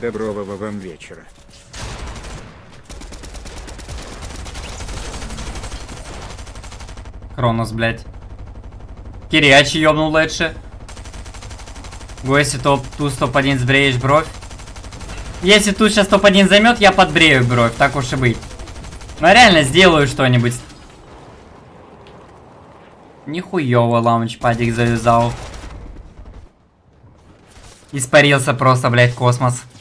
Доброго вам вечера. Кронос, блядь. Кирячи ёбнул лучше. Если тут топ-1 сбреешь бровь. Если тут сейчас топ-1 займет, я подбрею бровь, так уж и быть. Но я реально сделаю что-нибудь. Нихуёво лаунчпадик завязал. Испарился просто, блядь, в космос.